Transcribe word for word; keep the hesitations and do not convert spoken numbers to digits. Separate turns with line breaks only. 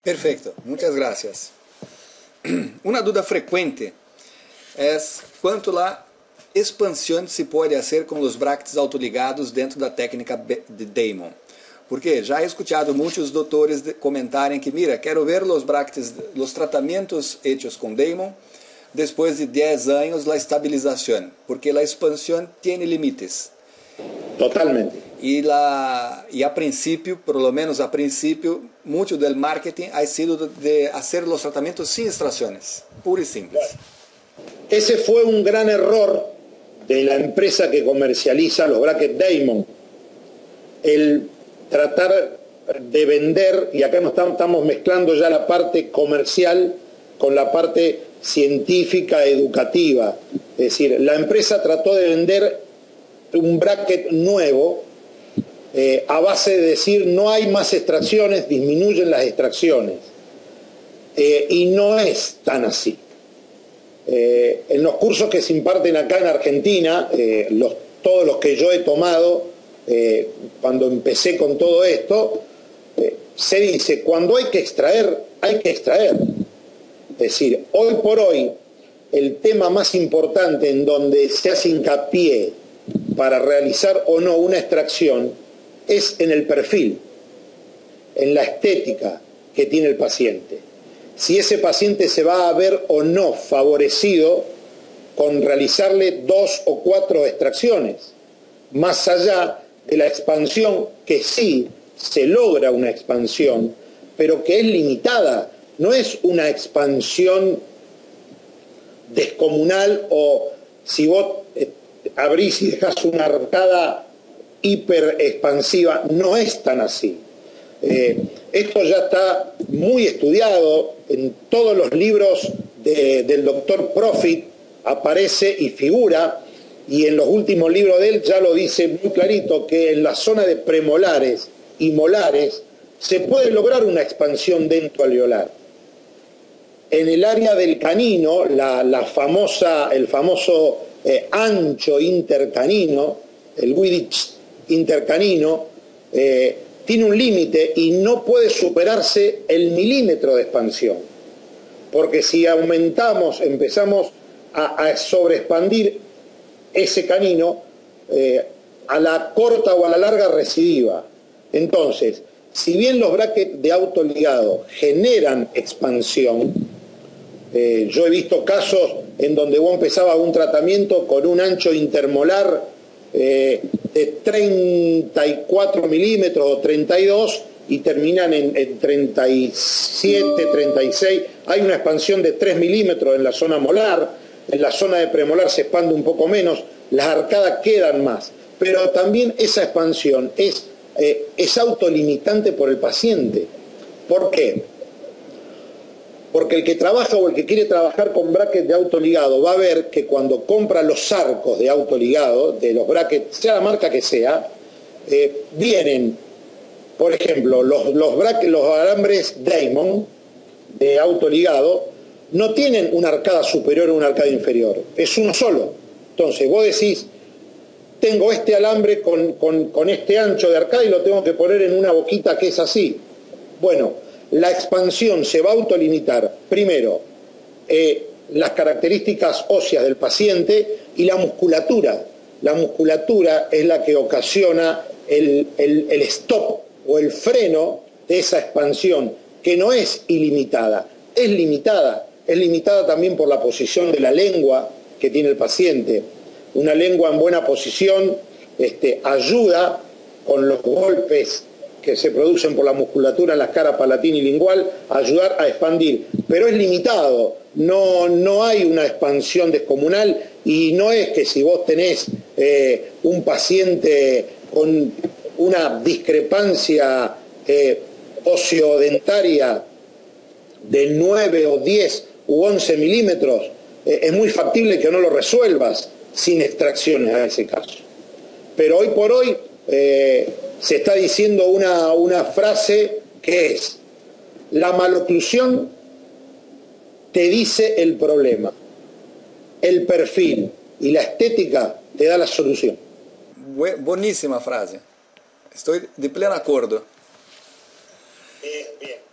Perfecto, muchas gracias. Una duda frecuente es quanto la expansão se pode fazer com os brackets autoligados dentro da técnica de Damon. Porque já he escuchado muitos doutores comentarem que, mira, quero ver os brackets, os tratamentos hechos com Damon depois de dez anos, a estabilização, porque a expansão tem limites.
Totalmente.
E, la, e a princípio, por lo menos a princípio, muito do marketing ha sido de fazer os tratamentos sem extrações, puro e simples.
Ese fue un gran error de la empresa que comercializa los brackets Damon. El tratar de vender, y acá nos estamos mezclando ya la parte comercial con la parte científica, educativa. Es decir, la empresa trató de vender un bracket nuevo eh, a base de decir no hay más extracciones, disminuyen las extracciones. Eh, y no es tan así. Eh, en los cursos que se imparten acá en Argentina, eh, los, todos los que yo he tomado eh, cuando empecé con todo esto, eh, se dice, cuando hay que extraer, hay que extraer. Es decir, hoy por hoy, el tema más importante en donde se hace hincapié para realizar o no una extracción es en el perfil, en la estética que tiene el paciente. Si ese paciente se va a ver o no favorecido con realizarle dos o cuatro extracciones, más allá de la expansión, que sí se logra una expansión, pero que es limitada, no es una expansión descomunal o si vos abrís y dejás una arcada hiper expansiva, no es tan así. Eh, esto ya está muy estudiado, en todos los libros de, del doctor Profit aparece y figura, y en los últimos libros de él ya lo dice muy clarito, que en la zona de premolares y molares se puede lograr una expansión dento-alveolar. En el área del canino, la, la famosa, el famoso eh, ancho intercanino, el Wittich intercanino, eh, tiene un límite y no puede superarse el milímetro de expansión. Porque si aumentamos, empezamos a, a sobreexpandir ese canino, eh, a la corta o a la larga recidiva. Entonces, si bien los brackets de autoligado generan expansión, eh, yo he visto casos en donde vos empezabas un tratamiento con un ancho intermolar eh, de treinta y cuatro milímetros o treinta y dos y terminan en, en treinta y siete, treinta y seis. Hay una expansión de tres milímetros en la zona molar, en la zona de premolar se expande un poco menos, las arcadas quedan más, pero también esa expansión es, eh, es autolimitante por el paciente. ¿Por qué? Porque el que trabaja o el que quiere trabajar con brackets de autoligado va a ver que cuando compra los arcos de autoligado, de los brackets, sea la marca que sea, eh, vienen, por ejemplo, los, los, brackets, los alambres Damon de autoligado no tienen una arcada superior o una arcada inferior, es uno solo. Entonces vos decís, tengo este alambre con, con, con este ancho de arcada y lo tengo que poner en una boquita que es así. Bueno, la expansión se va a autolimitar, primero, eh, las características óseas del paciente y la musculatura. La musculatura es la que ocasiona el, el, el stop o el freno de esa expansión, que no es ilimitada, es limitada. Es limitada también por la posición de la lengua que tiene el paciente. Una lengua en buena posición este, ayuda con los golpes que se producen por la musculatura en la cara palatina y lingual, a ayudar a expandir. Pero es limitado, no, no hay una expansión descomunal y no es que si vos tenés eh, un paciente con una discrepancia eh, ociodentaria de nueve o diez u once milímetros, eh, es muy factible que no lo resuelvas sin extracciones a ese caso. Pero hoy por hoy eh, se está diciendo una, una frase que es: la maloclusión te dice el problema, el perfil y la estética te da la solución.
Buenísima frase, estoy de pleno acuerdo.
Bien, bien.